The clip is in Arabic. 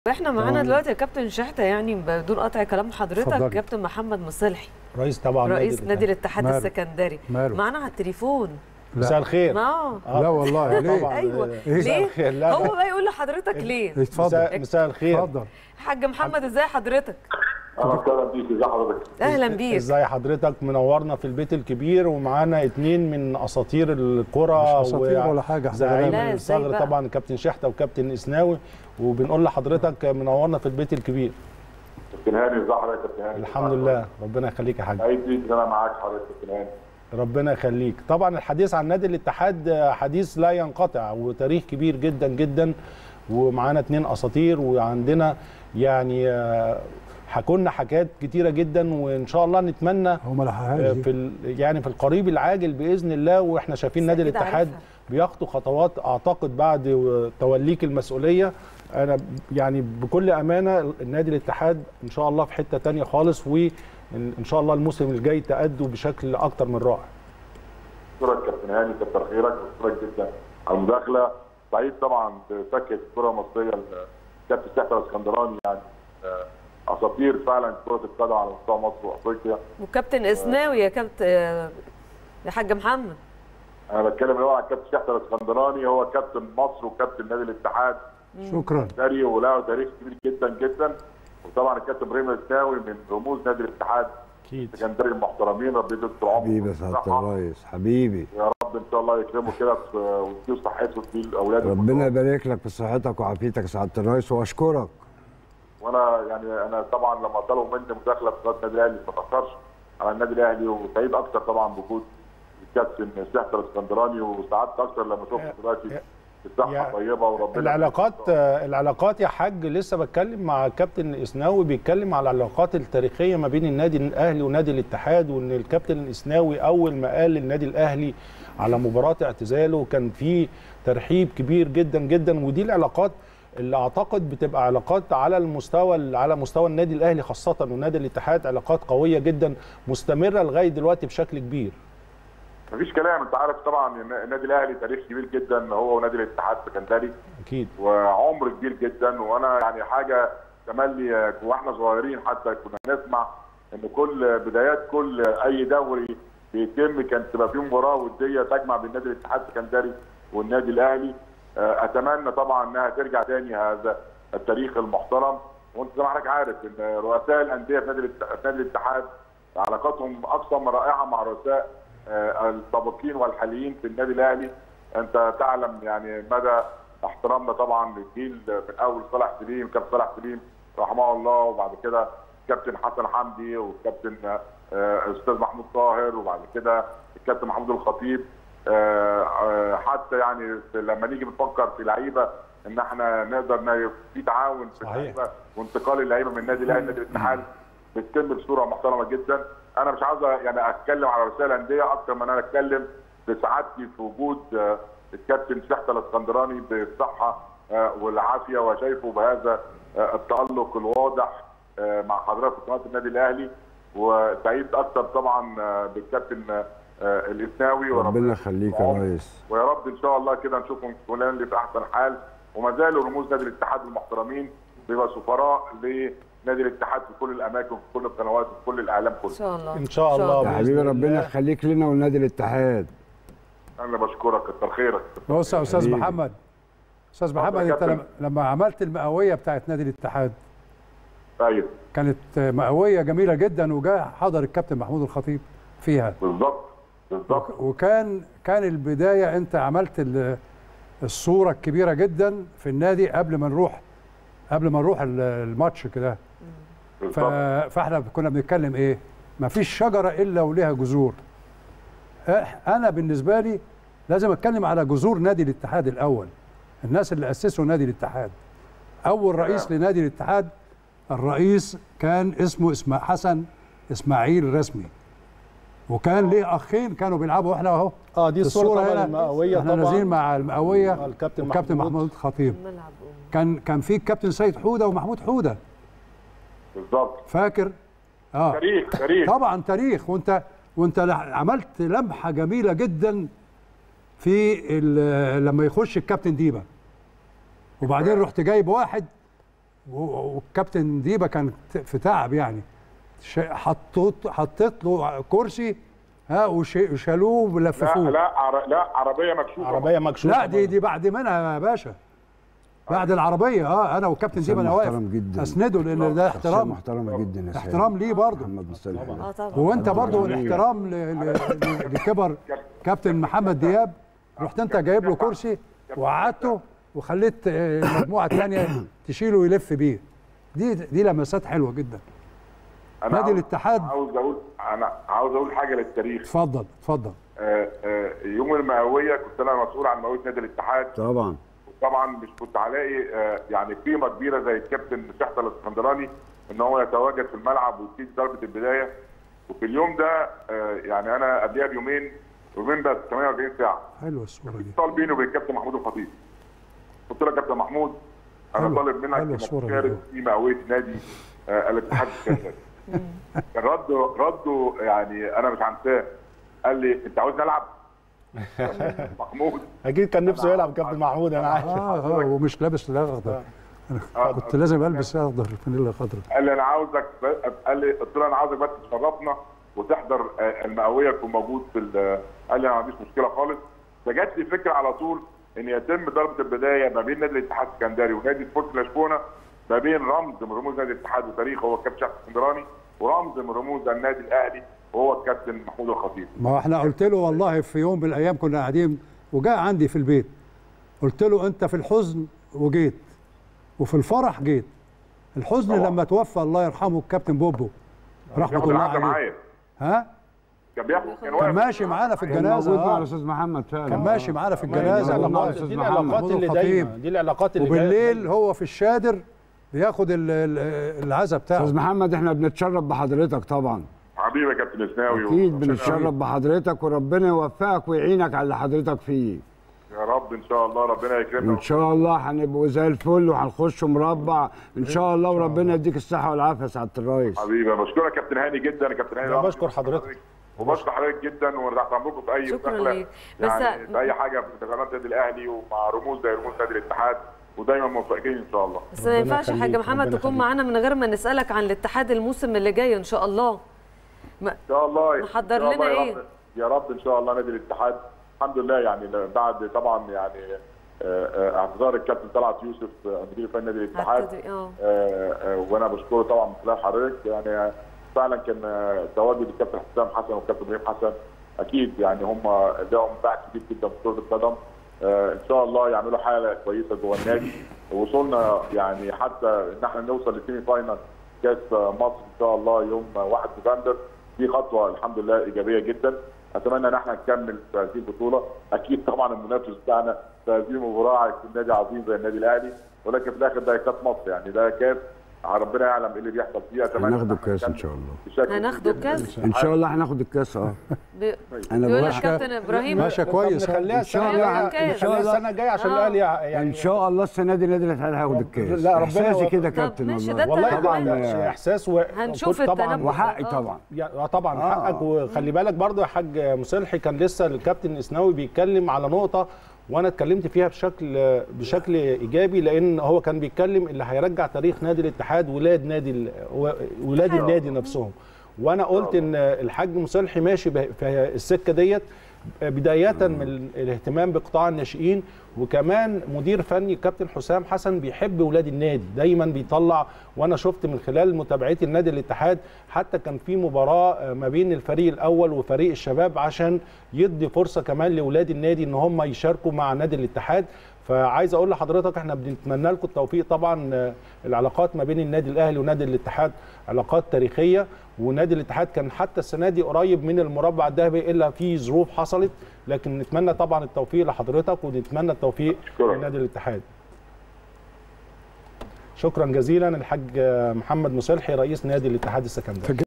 احنا معانا دلوقتي يا كابتن شحته، يعني بدون قطع كلام حضرتك، كابتن محمد مصلحي رئيس طبعا رئيس نادي الاتحاد السكندري معانا على التليفون. مساء الخير. لا والله ليه؟ ايوه ليه؟ هو بقى يقول لحضرتك ليه؟ اتفضل. مساء الخير. اتفضل حاج محمد، ازاي حضرتك؟ اهلا بيك. ازي حضرتك؟ اهلا بيك. ازي حضرتك؟ منورنا في البيت الكبير، ومعانا اتنين من اساطير الكره. مش اساطير ولا حاجه، زعيم الصغر طبعا كابتن شحته وكابتن اسناوي، وبنقول لحضرتك منورنا في البيت الكبير. كابتن هاني، ازي حضرتك يا كابتن هاني؟ الحمد لله، ربنا يخليك يا حاج. سعيد بيك ان انا معاك حضرتك يا كابتن هاني. ربنا يخليك. طبعا الحديث عن نادي الاتحاد حديث لا ينقطع، وتاريخ كبير جدا جدا، ومعانا اتنين اساطير، وعندنا يعني حكولنا حكايات كتيره جدا، وان شاء الله نتمنى في القريب العاجل باذن الله. واحنا شايفين نادي الاتحاد بيخطو خطوات، اعتقد بعد توليك المسؤوليه انا يعني بكل امانه النادي الاتحاد ان شاء الله في حته ثانيه خالص، وان شاء الله الموسم الجاي تأدوا بشكل اكتر من رائع. اشكرك كابتن هاني، كتر خيرك، واشكرك جدا على المداخله. سعيد طبعا بفكره الكره المصريه الكابتن شحته الاسكندراني، يعني اساطير فعلا كره القدم على مستوى مصر وافريقيا. وكابتن اسناوي يا كابتن يا حاج محمد. انا بتكلم اللي هو على الكابتن شحته الاسكندراني، هو كابتن مصر وكابتن نادي الاتحاد. شكرا. وله تاريخ كبير جدا جدا. وطبعا الكابتن ابراهيم الاسناووي من رموز نادي الاتحاد السكندري المحترمين، ربنا يديله طول عمره. حبيبي يا سعاده الريس، حبيبي. يا رب ان شاء الله يكرمه كده ويديه صحته ويديه لاولاده. ربنا يبارك لك في صحتك وعافيتك يا سعاده الريس، واشكرك. وانا يعني انا طبعا لما طلبوا مني مداخله في قناه النادي الاهلي ما اتاخرش على النادي الاهلي، وسعيد اكثر طبعا بوجود الكابتن شحته الاسكندراني، وسعدت اكثر لما شفت دلوقتي الصحه طيبه وربنا. العلاقات يا حاج، لسه بتكلم مع كابتن اسناوي بيتكلم على العلاقات التاريخيه ما بين النادي الاهلي ونادي الاتحاد، وان الكابتن الاسناوي اول ما قال للنادي الاهلي على مباراه اعتزاله كان في ترحيب كبير جدا جدا. ودي العلاقات اللي اعتقد بتبقى علاقات على مستوى النادي الاهلي خاصه ونادي الاتحاد، علاقات قويه جدا مستمره لغايه دلوقتي بشكل كبير. مفيش كلام، انت عارف طبعا النادي الاهلي تاريخ كبير جدا هو ونادي الاتحاد السكندري اكيد، وعمر كبير جدا. وانا يعني حاجه تملي واحنا صغيرين حتى كنا نسمع ان كل بدايات كل اي دوري بيتم كانت تبقى فيه مباراه وديه تجمع بين نادي الاتحاد السكندري والنادي الاهلي. اتمنى طبعا انها ترجع تاني هذا التاريخ المحترم. وانت زي ما حضرتك عارف ان رؤساء الانديه في نادي الاتحاد علاقاتهم اكثر من رائعه مع رؤساء السابقين والحاليين في النادي الاهلي. انت تعلم يعني مدى احترامنا طبعا للجيل من اول صالح سليم، كابتن صالح سليم رحمه الله، وبعد كده كابتن حسن حمدي، والكابتن استاذ محمود طاهر، وبعد كده الكابتن محمود الخطيب. حتى يعني لما نيجي بنفكر في لعيبه ان احنا نقدر في تعاون في اللعيبه وانتقال اللعيبه من النادي الاهلي لنادي الاتحاد بتتم بصوره محترمه جدا. انا مش عاوز يعني اتكلم على رسائل الانديه اكثر من انا اتكلم بسعادتي في وجود الكابتن شحته الاسكندراني بالصحه والعافيه، وشايفه بهذا التالق الواضح مع حضرتك في قناه النادي الاهلي. وسعيد اكثر طبعا بالكابتن الاسناوي، ربنا يخليك يا ريس، ويا رب ان شاء الله كده نشوفهم كلنا في احسن حال. وما زالوا رموز نادي الاتحاد المحترمين بيبقى سفراء لنادي الاتحاد في كل الاماكن، في كل القنوات، في كل الاعلام كله. ان شاء الله ان شاء الله يا حبيبي، ربنا يخليك لنا ولنادي الاتحاد. انا بشكرك، كتر خيرك. بص يا استاذ محمد، انت لما عملت المئويه بتاعت نادي الاتحاد ايوه كانت مئويه جميله جدا، وجاء حضر الكابتن محمود الخطيب فيها بالظبط. وكان البدايه انت عملت الصوره الكبيره جدا في النادي قبل ما نروح الماتش كده. فاحنا كنا بنتكلم ايه؟ ما فيش شجره الا وليها جذور. انا بالنسبه لي لازم اتكلم على جذور نادي الاتحاد الاول، الناس اللي اسسوا نادي الاتحاد. اول رئيس لنادي الاتحاد الرئيس كان اسمه حسن اسماعيل رسمي، وكان ليه اخين كانوا بيلعبوا. احنا اهو دي الصوره هنا المئويه طبعا، احنا نازلين مع المئويه الكابتن محمود الخطيب. كان في الكابتن سيد حوده ومحمود حوده بالظبط، فاكر؟ تاريخ طبعا تاريخ. وانت عملت لمحه جميله جدا في لما يخش الكابتن ديبا، وبعدين رحت جايب واحد والكابتن ديبا كان في تعب يعني، حطيت له كرسي وشالوه ولففوه. لا عربيه مكشوفه. عربيه مكشوفه. لا دي بعد منها يا باشا، بعد العربيه. انا والكابتن ديبا انا واقف اسنده لان ده احترام. محترمه جدا يا احترام ليه برضه محمد مصطفى. طبعا. وانت برضه الاحترام لكبر كابتن محمد دياب. رحت انت جايب له كرسي وقعدته وخليت المجموعه الثانيه تشيله ويلف بيه. دي لمسات حلوه جدا. نادي الاتحاد. عاوز اقول حاجه للتاريخ. اتفضل. يوم المئويه كنت انا مسؤول عن مئويه نادي الاتحاد. طبعا مش كنت هلاقي يعني قيمه كبيره زي الكابتن شحته الاسكندراني ان هو يتواجد في الملعب ويدي ضربه البدايه. وفي اليوم ده يعني انا قبلها بيومين بس 48 ساعه. حلوه الصوره دي. اتصال بيني وبين الكابتن محمود الخطيب. قلت له يا كابتن محمود انا طالب منك انك تشارك في مئويه نادي الاتحاد السكندري. كان رده يعني انا مش هنساه. قال لي انت عاوز نلعب؟ محمود اكيد كان نفسه يلعب كابتن محمود انا عارف. ومش لابس الاخضر. كنت لازم البس اخضر الفانيلا خضراء. قال لي انا عاوزك. قلت له انا عاوزك بس تشرفنا وتحضر المئويه تكون موجود في. قال لي انا ما عنديش مشكله خالص. فجت لي فكره على طول ان يتم ضربه البدايه ما بين نادي الاتحاد السكندري ونادي سبورت لشبونه، ما بين رمز من رموز نادي الاتحاد وتاريخه هو الكابتن شحته الاسكندراني، ورمز من رموز النادي الاهلي وهو الكابتن محمود الخطيب. ما احنا قلت له والله في يوم من الايام كنا قاعدين وجاء عندي في البيت، قلت له انت في الحزن وجيت وفي الفرح جيت. الحزن طبعا. لما توفى الله يرحمه الكابتن بوبو رحمه الله عليه. كان ماشي معانا في الجنازه. موجود مع الاستاذ محمد فعلا. كان ماشي معانا في الجنازه. دي العلاقات اللي دايما دي العلاقات اللي وبالليل هو في الشادر بياخد العزا بتاعه. استاذ محمد احنا بنتشرف بحضرتك طبعا. حبيبي يا كابتن اسناوي. اكيد بنتشرف بحضرتك وربنا يوفقك ويعينك على اللي حضرتك فيه. يا رب ان شاء الله ربنا يكرمنا. ان شاء الله هنبقوا زي الفل وهنخش مربع ان شاء الله وربنا يديك الصحه والعافيه يا سعاده الريس. حبيبي بشكرك يا كابتن هاني جدا يا كابتن هاني. بشكر حضرتك وبشكر حضرتك جدا وتحت امركم في اي مداخله يعني في اي حاجه في قناه النادي الاهلي ومع رموز زي رموز نادي الاتحاد ودايما موفقين ان شاء الله. بس ما ينفعش حاجه محمد تكون معانا من غير ما نسالك عن الاتحاد الموسم اللي جاي ان شاء الله. ان شاء الله نحضر لنا ايه؟ يا رب ان شاء الله نادي الاتحاد الحمد لله يعني بعد طبعا يعني اعتذار الكابتن طلعت يوسف مدير فني نادي الاتحاد وانا بشكره طبعا من خلال حضرتك يعني فعلا كان تواجد الكابتن حسام حسن والكابتن ابراهيم حسن اكيد يعني هم لهم باع كبير جدا في كره القدم. ان شاء الله يعملوا حاله كويسه جوه النادي. وصلنا يعني حتى ان احنا نوصل للسيمي فاينال كاس مصر ان شاء الله يوم 1 نوفمبر. دي خطوه الحمد لله ايجابيه جدا. اتمنى ان احنا نكمل في هذه البطوله. اكيد طبعا المنافس بتاعنا في هذه المباراه هيكون نادي عظيم زي النادي الاهلي ولكن في الاخر ده كاس مصر يعني ده كاس ربنا يعلم ايه اللي بيحصل فيه. اتمنى هناخد الكاس ان شاء الله. هناخد الكاس ان شاء الله هناخد الكاس. انا بقول لك كابتن ابراهيم ماشي كويس. ان شاء الله السنه الجايه عشان الاهلي يعني ان شاء الله السنه دي النادي الاهلي هياخد الكاس. لا ربنا كده كابتن والله طبعا احساس هنشوف طبعا وحقي طبعا طبعا حقك. وخلي بالك برضو يا حاج مصلحي كان لسه الكابتن اسناوي بيتكلم على نقطه وانا اتكلمت فيها بشكل ايجابي لان هو كان بيتكلم اللي هيرجع تاريخ نادي الاتحاد ولاد النادي نفسهم. وانا قلت ان الحاج مصلحي ماشي في السكه ديت بدايه من الاهتمام بقطاع الناشئين وكمان مدير فني كابتن حسام حسن بيحب ولاد النادي دايما بيطلع. وانا شفت من خلال متابعتي النادي الاتحاد حتى كان في مباراه ما بين الفريق الاول وفريق الشباب عشان يدي فرصه كمان لاولاد النادي ان هم يشاركوا مع نادي الاتحاد. فعايز اقول لحضرتك احنا بنتمنى لكم التوفيق. طبعا العلاقات ما بين النادي الاهلي ونادي الاتحاد علاقات تاريخيه ونادي الاتحاد كان حتى السنه دي قريب من المربع الذهبي الا في ظروف حصلت لكن نتمنى طبعا التوفيق لحضرتك ونتمنى التوفيق لنادي الاتحاد. شكرا جزيلا الحاج محمد مصلحي رئيس نادي الاتحاد السكندري.